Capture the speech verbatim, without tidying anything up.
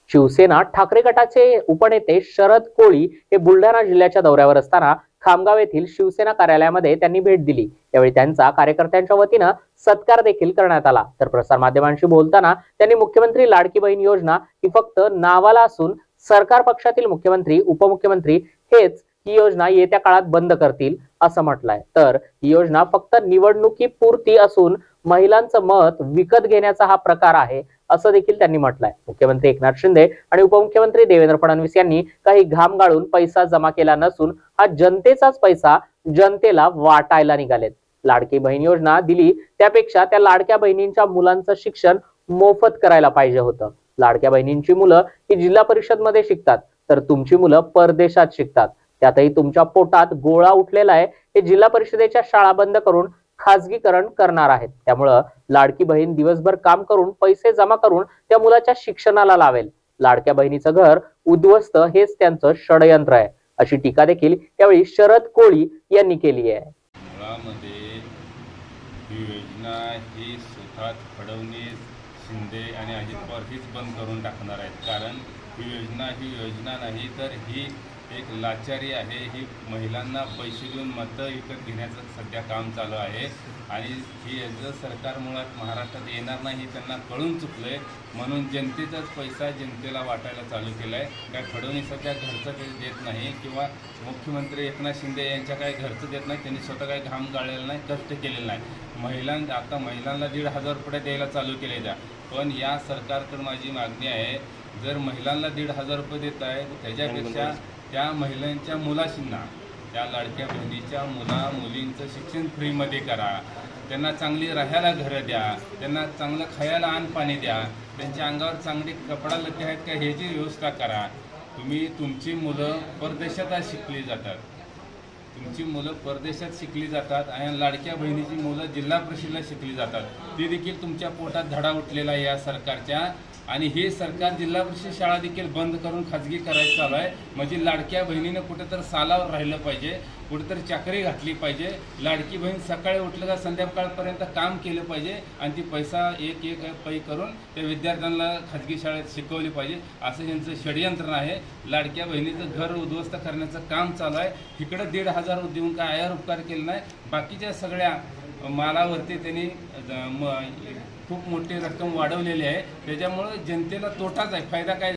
शिवसेना ठाकरे गटाचे उपनेते शरद कोळी हे बुलढाणा जिल्ह्याच्या दौऱ्यावर असताना खामगाव येथील शिवसेना कार्यालयामध्ये त्यांनी भेट दिली। यावेळी त्यांचा कार्यकर्त्यांच्या वतीने सत्कार देखील करण्यात आला। तर प्रसार माध्यमांशी बोलताना त्यांनी मुख्यमंत्री लाडकी बहीण योजना ही फक्त नावाला असून सरकार पक्षातील मुख्यमंत्री उपमुख्यमंत्री हेच ही योजना येत्या काळात बंद करतील असं म्हटलंय। तर ही योजना फक्त निवडणुकीपुरती असून महिलांचं मत विकत घेण्याचा हा प्रकार आहे असं देखील त्यांनी म्हटलंय। मुख्यमंत्री एकनाथ शिंदे आणि उपमुख्यमंत्री देवेंद्र फडणवीस यांनी काही घाम गाळून पैसा जमा केला नसून हा जनतेचाच पैसा जनतेला वाटायला निघालेत। लाडकी बहीण योजना दिली त्यापेक्षा त्या लाडक्या बहिणींच्या मुलांचं शिक्षण मोफत करायला पाहिजे होतं। लाडक्या बहिणींची मुलं ही जिल्हा परिषद मध्ये शिकतात तर तुमची मुलं परदेशात शिकतात, त्यातही तुमच्या पोटात गोळा उठलेला आहे। हे जिल्हा परिषदेच्या शाळा बंद करून खाजगीकरण करणार आहेत। त्यामुळे लाडकी बहीण दिवसभर काम करून पैसे जमा करून त्या मुलाच्या शिक्षणाला लावेल। लाडक्या बहिणीचं घर उद्ध्वस्त हेच त्यांचं षडयंत्र आहे अशी टीका देखील यावेळी शरद कोळी यांनी केली आहे। ही योजना ही स्वतः फडणवीस शिंदे आणि अजित पवार हीच बंद करून टाकणार आहेत। कारण ही योजना ही योजना नाही तर ही एक लाचारी आहे। ही महिलांना पैसे देऊन मतं विकत घेण्याचं सध्या काम चालू आहे आणि ही याचं सरकार मुळात महाराष्ट्रात येणार नाही त्यांना कळून चुकलंय, म्हणून जनतेचाच पैसा जनतेला वाटायला चालू केला आहे। काय फडणवीस सध्या घरचं काही देत नाही किंवा मुख्यमंत्री एकनाथ शिंदे यांच्या काय घरचं देत नाही, त्यांनी स्वतः काही घाम गाळलेला नाही, कष्ट केलेलं नाही। महिलांना आता महिलांना दीड हजार रुपये द्यायला चालू केले जा, पण या सरकारकडे माझी मागणी आहे, जर महिलांना दीड हजार रुपये देत आहे त्याच्यापेक्षा त्या महिलांच्या मुलाशींना त्या लाडक्या बहिणीच्या मुला मुलींचं शिक्षण फ्रीमध्ये करा, त्यांना चांगली राहायला घरं द्या, त्यांना चांगलं खायला अन्न पाणी द्या, त्यांच्या अंगावर चांगली कपडा लत्ते आहेत का ह्याची व्यवस्था करा। तुम्ही तुमची मुलं परदेशात शिकली जातात, तुमची मुलं परदेशात शिकली जातात आणि लाडक्या बहिणीची मुलं जिल्हा परिषदेला शिकली जातात, ते देखील तुमच्या पोटात धडा उठलेला आहे या सरकारच्या। आणि हे सरकार जिल्हा परिषद शाळा देखील बंद करून खाजगी करायचं चालू आहे। म्हणजे लाडक्या बहिणीने कुठेतरी सालावर राहिलं पाहिजे, कुठेतरी चाकरी घातली पाहिजे। लाडकी बहीण सकाळी उठलं का संध्याकाळपर्यंत काम केलं पाहिजे आणि ती पैसा एक एक पै करून त्या विद्यार्थ्यांना खाजगी शाळेत शिकवली पाहिजे, असं यांचं षडयंत्र आहे। लाडक्या बहिणीचं घर उद्ध्वस्त करण्याचं काम चालू आहे। इकडं दीड हजार देऊन काय आयार उपकार केले नाही, बाकीच्या सगळ्या मालावरती त्यांनी खूप मोठी रक्कम वाढवलेली आहे। त्याच्यामुळे जनतेला तोटाच आहे, फायदा काय